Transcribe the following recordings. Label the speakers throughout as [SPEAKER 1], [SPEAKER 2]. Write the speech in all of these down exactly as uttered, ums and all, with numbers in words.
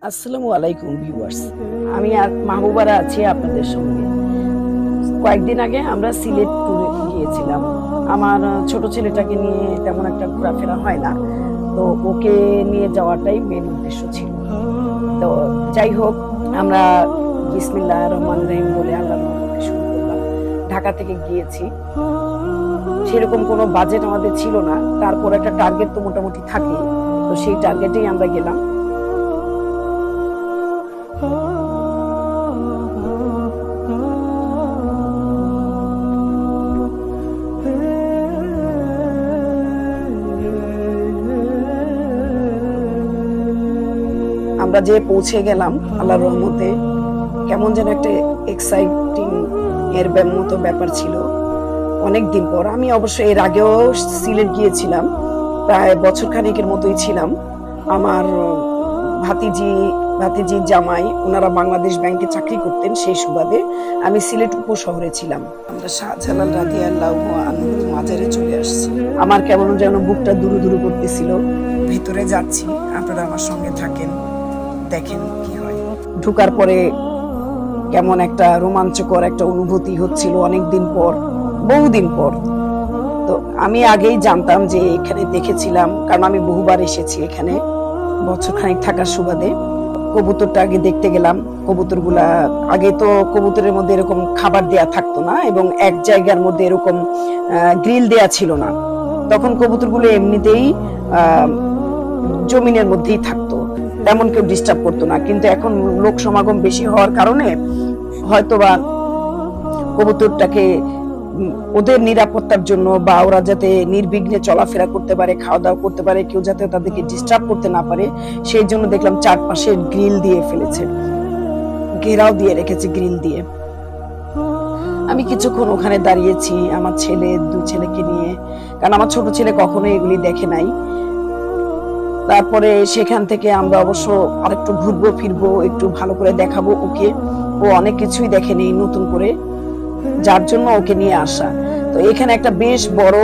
[SPEAKER 1] আসসালামু আলাইকুম ভিউয়ার্স, আমি আর মাহবুব আরা আছি আপনাদের সঙ্গে। কয়েকদিন আগে আমরা সিলেট ট্যুরে গিয়েছিলাম। আমার ছোট ছেলেটাকে নিয়ে তেমন একটা ঘোরাফেরা হয় না, তো ওকে নিয়ে যাওয়াটাই মেন উদ্দেশ্য ছিল। তো যাই হোক, আমরা বিসমিল্লাহির রহমানির রহিম বলে আল্লাহর নামে শুরু করলাম। ঢাকা থেকে গিয়েছি, সেরকম কোনো বাজেট আমাদের ছিল না, তারপর একটা টার্গেট তো মোটামুটি থাকে, তো সেই টার্গেটেই আমরা গেলাম। আমরা যে পৌঁছে গেলাম আল্লাহর রহমতে, কেমন যেন একটা এক্সাইটিং এর মতো ব্যাপার ছিল। অনেক দিন পর, আমি অবশ্য এর আগেও সিলেট গিয়েছিলাম, প্রায় বছর খানেকের মতোই ছিলাম। আমার ভাতিজি ভাতিজির জামাই ওনারা বাংলাদেশ ব্যাংকে চাকরি করতেন, সেই সুবাদে আমি সিলেট উপশহরে ছিলাম। আমরা শাহজালাল রাদিয়াল্লাহু আনহুর মাজারে চলে আসছি। আমার কেমন যেন বুকটা দুরু দুরু করতেছিল। ভিতরে যাচ্ছি, আপনারা আমার সঙ্গে থাকেন, দেখেন কি হয়। ঢোকার পরে কেমন একটা রোমাঞ্চকর একটা অনুভূতি হচ্ছিল, অনেকদিন পর, বহুদিন পর। তো আমি আগেই জানতাম যে এখানে দেখেছিলাম, কারণ আমি বহুবার এসেছি এখানে বছর খানিক থাকার সুবাদে। কবুতরটা আগে দেখতে গেলাম। কবুতর গুলা, আগে তো কবুতরের মধ্যে এরকম খাবার দেয়া থাকতো না, এবং এক জায়গার মধ্যে এরকম গ্রিল দেয়া ছিল না। তখন কবুতর গুলো এমনিতেই আহ জমিনের মধ্যেই থাকতো, তেমন কেউ ডিস্টার্ব করতো না। কিন্তু এখন লোক সমাগম বেশি হওয়ার কারণে হয়তোবা কবুতরটাকে ওদের নিরাপত্তার জন্য, বা ওরা যাতে নির্বিঘ্নে চলাফেরা করতে পারে, খাওয়া দাওয়া করতে পারে, কেউ যাতে তাদেরকে ডিস্টার্ব করতে না পারে, সেই জন্য দেখলাম চারপাশে গ্রিল দিয়ে ফেলেছে, ঘেরাও দিয়ে রেখেছে গ্রিল দিয়ে। আমি কিছুক্ষণ ওখানে দাঁড়িয়েছি আমার ছেলে, দুই ছেলেকে নিয়ে, কারণ আমার ছোট ছেলে কখনো এগুলি দেখে নাই। তারপরে সেখান থেকে আমরা অবশ্য আরেকটু ঘুরবো ফিরবো, একটু ভালো করে দেখাবো ওকে। ও অনেক কিছুই দেখেনি নতুন করে, যার জন্য ওকে নিয়ে আসা। তো এখানে একটা বেশ বড়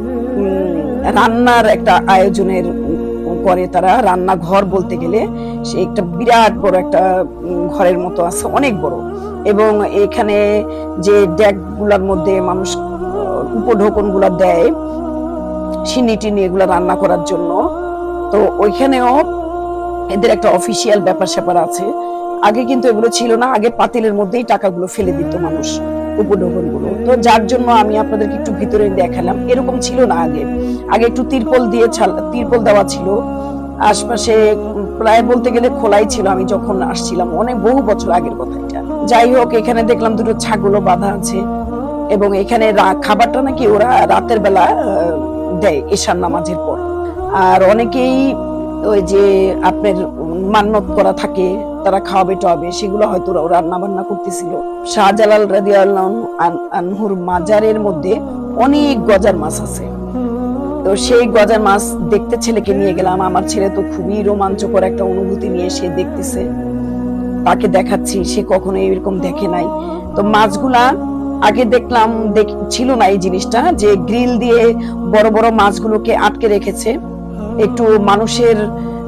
[SPEAKER 1] রান্নার একটা আয়োজনের করে তারা, রান্না ঘর বলতে গেলে সে একটা বিরাট বড় একটা ঘরের মতো আছে, অনেক বড়। এবং এখানে যে ডেক গুলার মধ্যে মানুষ উপঢৌকন গুলা দেয় সিন্নি টিনি এগুলা রান্না করার জন্য, তো ওইখানেও এদের একটা অফিসিয়াল ব্যাপার স্যাপার আছে। আগে কিন্তু এগুলো ছিল না, আগে পাতিলের মধ্যেই টাকাগুলো ফেলে দিত মানুষ, উপঢৌকন গুলো। তো যার জন্য আমি আপনাদেরকে একটু ভিতরে দেখালাম, এরকম ছিল না আগে। আগে একটু তিরপল দিয়ে তিরপল দেওয়া ছিল, আশপাশে প্রায় বলতে গেলে খোলাই ছিল আমি যখন আসছিলাম, অনেক বহু বছর আগের কথা এটা। যাই হোক, এখানে দেখলাম দুটো ছাগলও বাঁধা আছে, এবং এখানে খাবারটা নাকি ওরা রাতের বেলা দেয় এশার নামাজের পর। আর অনেকেই ওই যে আপনার মান্নত করা থাকে, তারা খাওয়াবে টাওয়াবে, সেগুলো হয়তো রান্না বান্না করতেছিল। শাহজালাল রাদিয়াল্লাহু আনহুর মাজারের মধ্যে অনেক গজার মাছ আছে, তো সেই গজার মাছ দেখতে ছেলেকে নিয়ে গেলাম। আমার ছেলে তো খুবই রোমাঞ্চকর একটা অনুভূতি নিয়ে সে দেখতেছে, তাকে দেখাচ্ছি, সে কখনো এরকম দেখে নাই। তো মাছগুলা আগে দেখলাম ছিল না এই জিনিসটা, যে গ্রিল দিয়ে বড় বড় মাছগুলোকে আটকে রেখেছে, একটু মানুষের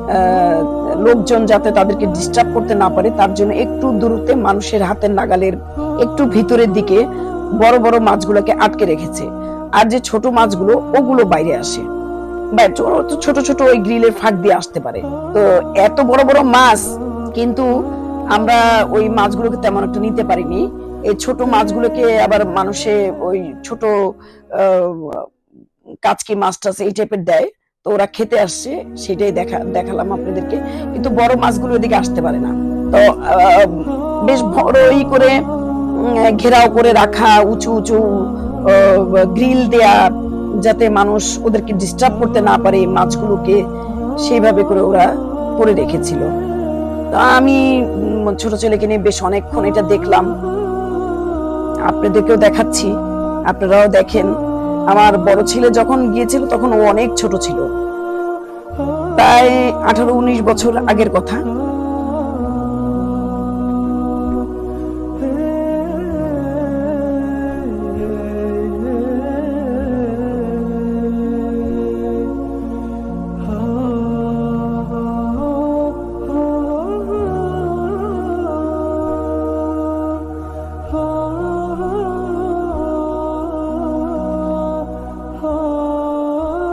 [SPEAKER 1] লোকজন যাতে তাদেরকে ডিস্টার্ব করতে না পারে তার জন্য একটু দূরত্বে, মানুষের হাতের নাগালের একটু ভিতরের দিকে বড় বড় মাছগুলোকে আটকে রেখেছে। আর যে ছোট মাছগুলো ওগুলো বাইরে আসে, ছোট ছোট ওই গ্রিলের ফাঁক দিয়ে আসতে পারে। তো এত বড় বড় মাছ, কিন্তু আমরা ওই মাছগুলোকে তেমন একটা নিতে পারিনি। এই ছোট মাছগুলোকে আবার মানুষে ওই ছোট কাচকি মাছটা এই টাইপের দেয়, তো ওরা খেতে আসছে, সেটাই দেখা দেখালাম আপনাদেরকে। কিন্তু বড় মাছগুলো এদিকে আসতে পারে না। তো বেশ বড়ই করে ঘেরাও করে রাখা, উঁচু উঁচু গ্রিল দেয়া, যাতে মানুষ ওদেরকে ডিস্টার্ব করতে না পারে মাছগুলোকে, সেইভাবে করে ওরা করে রেখেছিল। তা আমি ছোট ছেলেকে নিয়ে বেশ অনেকক্ষণ এটা দেখলাম, আপনাদেরকেও দেখাচ্ছি, আপনারাও দেখেন। আমার বড় ছেলে যখন গিয়েছিল তখন ও অনেক ছোট ছিল, প্রায় আঠারো উনিশ বছর আগের কথা।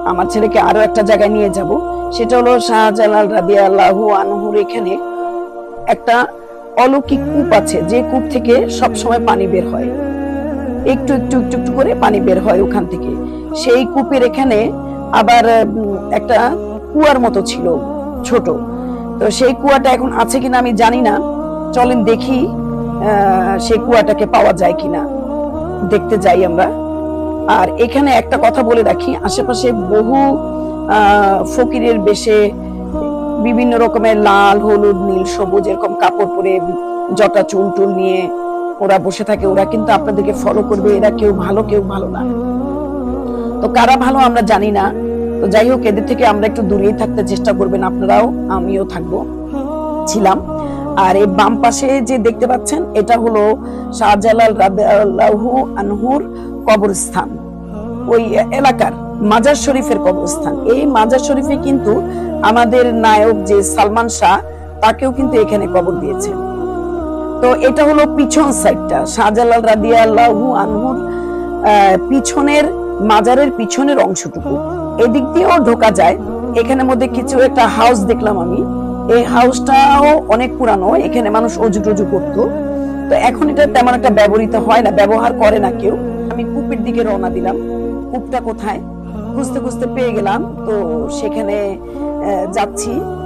[SPEAKER 1] আমার ছেলেকে আরো একটা জায়গায় নিয়ে যাব, সেটা হলো শাহজালাল রাদিয়াল্লাহু আনহুর এখানে একটা অলৌকিক কূপ আছে, যে কূপ থেকে সব সময় পানি বের হয়, একটু একটু একটু একটু করে পানি বের হয় ওখান থেকে। সেই কূপের এখানে আবার একটা কুয়ার মতো ছিল ছোট, তো সেই কুয়াটা এখন আছে কিনা আমি জানি না, চলেন দেখি সেই কুয়াটাকে পাওয়া যায় কিনা, দেখতে যাই আমরা। আর এখানে একটা কথা বলে রাখি, আশেপাশে বহু ফকিরের বেশে বিভিন্ন রকমের লাল, হলুদ, নীল, সবুজ এরকম কাপড় পরে জটা চুল টুল নিয়ে ওরা বসে থাকে। ওরা কিন্তু আপনাদেরকে ফলো করবে, এরা কেউ ভালো কেউ ভালো না। তো কারা ভালো আমরা জানি না, তো যাই হোক এদের থেকে আমরা একটু দূরেই থাকতে চেষ্টা করবেন, আপনারাও আমিও থাকবো, ছিলাম। আর এই বাম পাশে যে দেখতে পাচ্ছেন এটা হলো শাহজালাল রাদিয়াল্লাহু আনহুর কবরস্থান, ওই এলাকার মাজার শরীফের কবরস্থান। এই মাজার শরীফে কিন্তু আমাদের নায়ক যে সালমান শাহ, তাকেও কিন্তু এখানে কবর দিয়েছে। তো এটা হলো পিছন সাইডটা, শাহজালাল রাদিয়াল্লাহু আনহুর পিছনের মাজারের পিছনের অংশটুকু, এদিক দিয়েও ঢোকা যায়। এখানে মধ্যে কিছু একটা হাউস দেখলাম আমি, এই হাউসটাও অনেক পুরানো, এখানে মানুষ অজু টজু করতো। তো এখন এটা তেমন একটা ব্যবহৃত হয় না, ব্যবহার করে না কেউ। আমি কূপের দিকে রওনা দিলাম, কূপটা কোথায় খুঁজতে খুঁজতে পেয়ে গেলাম, তো সেখানে যাচ্ছি।